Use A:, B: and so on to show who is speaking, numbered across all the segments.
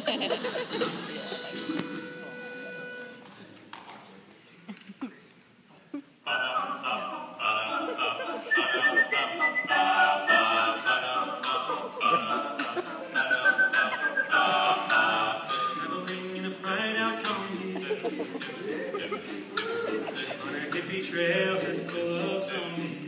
A: Trail is full of zombies.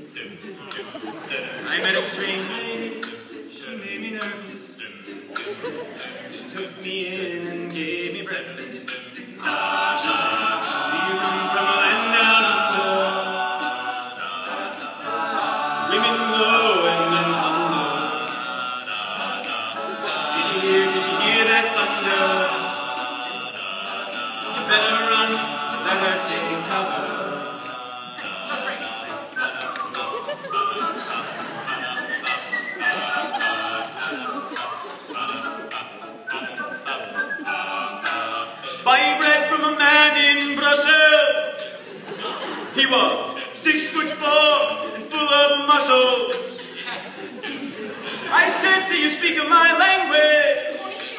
A: I met a strange lady, she made me nervous. She took me in and gave me breakfast. Ah, she said, do you come from a land down under? Women glow and men thunder. Did you hear that thunder? You better run, you better take cover. Buy bread from a man in Brussels. He was 6'4" and full of muscles. I said, do you speak of my language?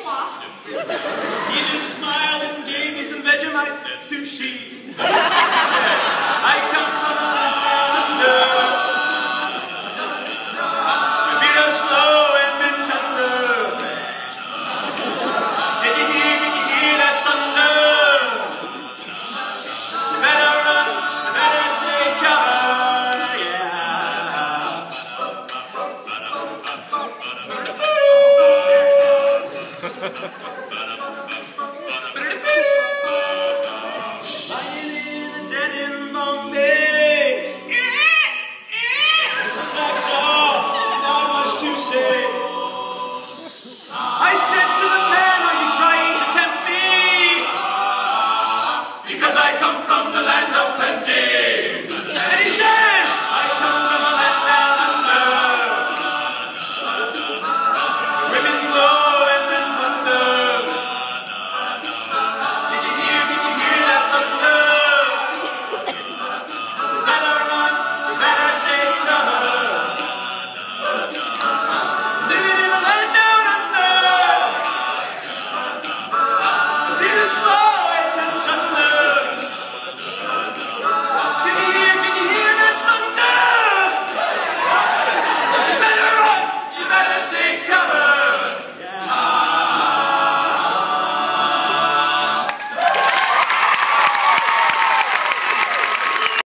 A: He just smiled and gave me some Vegemite sushi. He said, I come from a land down under. Your feet are slow and men chunder. Did you hear that thunder? You better run, you better take cover, yeah.